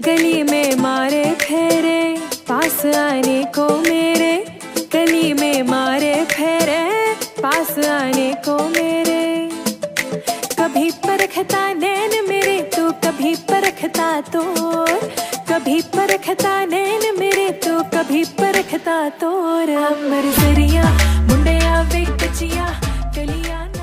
गली में मारे फेरे पास आने को मेरे, गली में मारे फेरे पास आने को मेरे। कभी परखता नैन मेरे तो कभी परखता तोर, कभी परखता नैन मेरे तो कभी परखता तोर। अमर जरिया मुंडिया वे कचिया गलियां